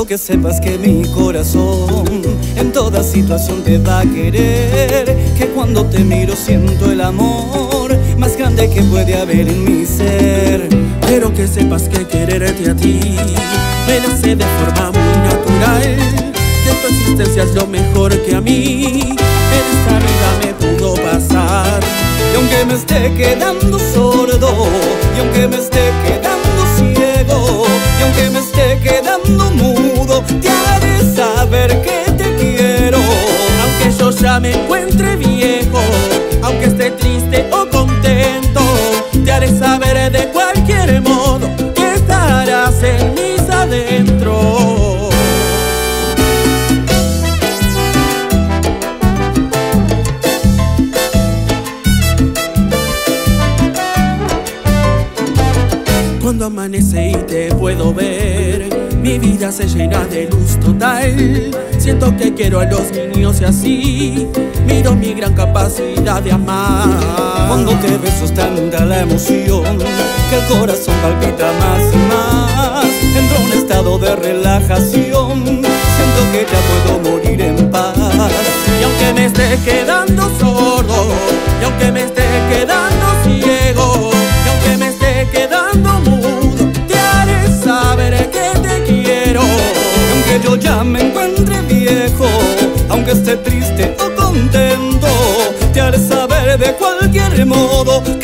Quiero que sepas que mi corazón en toda situación te va a querer, que cuando te miro siento el amor más grande que puede haber en mi ser. Quiero que sepas que quererte a ti me nace de forma muy natural, que tu existencia es lo mejor que a mí en esta vida me pudo pasar. Y aunque me esté quedando sordo, y aunque me esté quedando ciego, y aunque me esté quedando mudo, te haré saber que te quiero. Aunque yo ya me encuentre viejo, aunque esté triste o contento, te haré saber de cualquier modo que estarás en mis adentros. Cuando amanece y te puedo ver, mi vida se llena de luz total. Siento que quiero a los niños y así miro mi gran capacidad de amar. Cuando te beso es tanta la emoción que el corazón palpita más y más. Entro en un estado de relajación, siento que ya puedo morir en paz. Y aunque me esté quedando sordo, y aunque me esté quedando ciego, y aunque me esté quedando mudo, te haré saber que te quiero. Y aunque yo ya me encuentre viejo, aunque esté triste o contento, te haré saber de cualquier modo